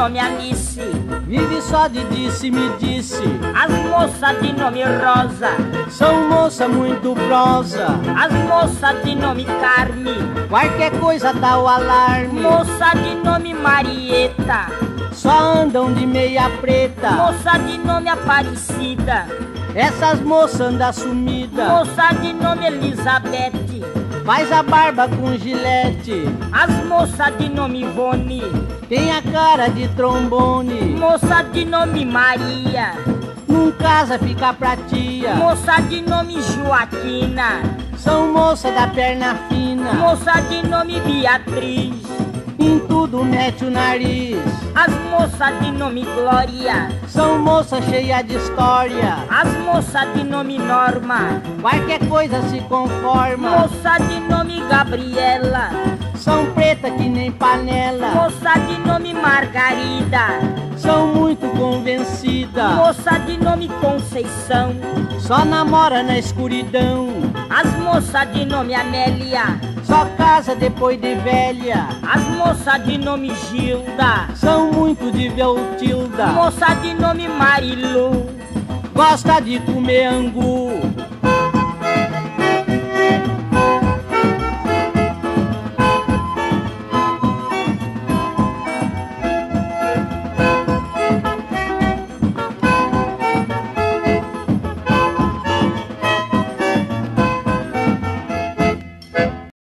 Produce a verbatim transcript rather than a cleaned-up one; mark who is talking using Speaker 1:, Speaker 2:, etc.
Speaker 1: nome Alice,
Speaker 2: vive só de disse-me-disse.
Speaker 1: As moças de nome Rosa,
Speaker 2: são moça muito prosa.
Speaker 1: As moças de nome Carme,
Speaker 2: qualquer coisa dá o alarme.
Speaker 1: Moça de nome Marieta,
Speaker 2: só andam de meia preta.
Speaker 1: Moça de nome Aparecida,
Speaker 2: essas moças andam sumidas.
Speaker 1: Moça de nome Elizabeth,
Speaker 2: faz a barba com gilete.
Speaker 1: As moças de nome Ivone,
Speaker 2: tem a cara de trombone.
Speaker 1: Moça de nome Maria,
Speaker 2: num casa fica pra tia.
Speaker 1: Moça de nome Joaquina,
Speaker 2: são moça da perna fina.
Speaker 1: Moça de nome Beatriz,
Speaker 2: em tudo mete o nariz.
Speaker 1: As moças de nome Glória,
Speaker 2: são moças cheias de história.
Speaker 1: As moças de nome Norma,
Speaker 2: qualquer coisa se conforma.
Speaker 1: Moça de nome Gabriela,
Speaker 2: são preta que nem panela.
Speaker 1: Moça de nome Margarida,
Speaker 2: são muito convencidas.
Speaker 1: Moça de nome Conceição,
Speaker 2: só namora na escuridão.
Speaker 1: As moças de nome Amélia,
Speaker 2: só casa depois de velha.
Speaker 1: As moças de nome Gilda,
Speaker 2: são muito divertidas.
Speaker 1: Moça de nome Marilu,
Speaker 2: gosta de comer angu.